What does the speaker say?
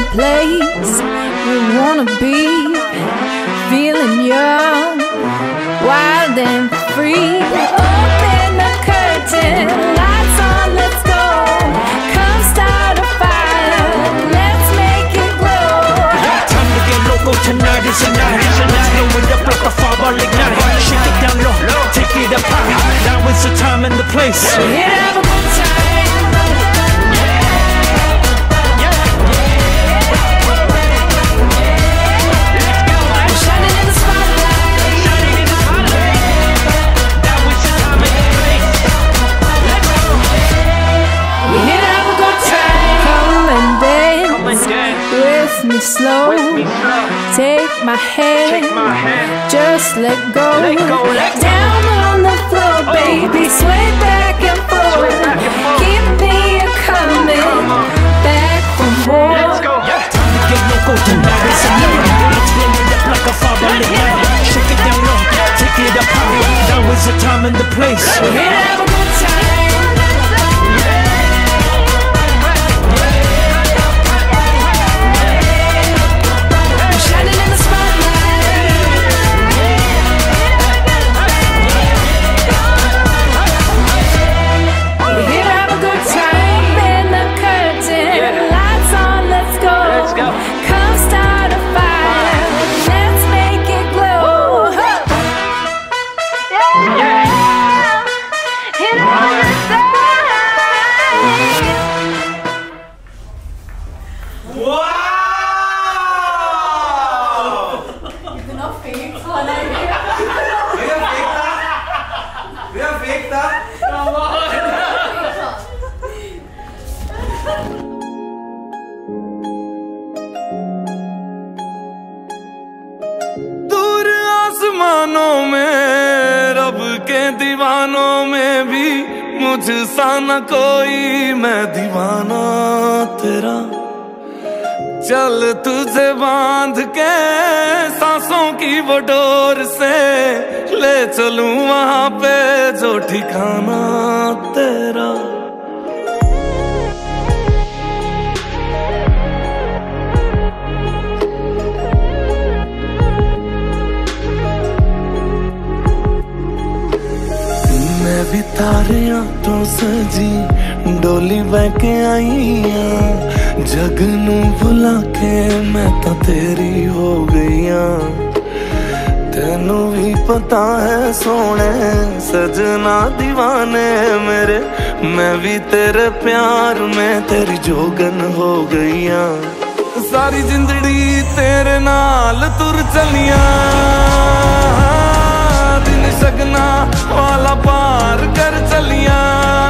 place we wanna be, feeling young, wild and free. Open the curtain, lights on, let's go. Come start a fire, let's make it glow. Time to get loco, tonight is the night. Let's blow it up like a fireball ignite. Shake it down low, take it up high. Now is the time and the place. We're here to have a good time. Slow. Take my hand, just let go. Down on the floor, baby, sway back and forth. Keep me coming back for more. Time to get loco, tonight is the night. Let's blow it up like a fireball ignite. Shake it down low, take it up high. Now is the time and the place. We're here to have a good time. दीवानों में भी मुझसा न कोई, मैं दीवाना तेरा। चल तुझे बांध के सांसों की वो डोर से ले चलूं वहां पे जो ठिकाना तेरा। भी तारियां तो सजी डोली बहके आईया, जग नू भुला के मैं तो तेरी हो गईया। तेनू भी पता है सोने सजना दीवाने मेरे, मैं भी तेरे प्यार में तेरी जोगन हो गईया। सारी जिंदड़ी तेरे नाल तुर चलिया, दिन सगना वाला पार कर चलिया।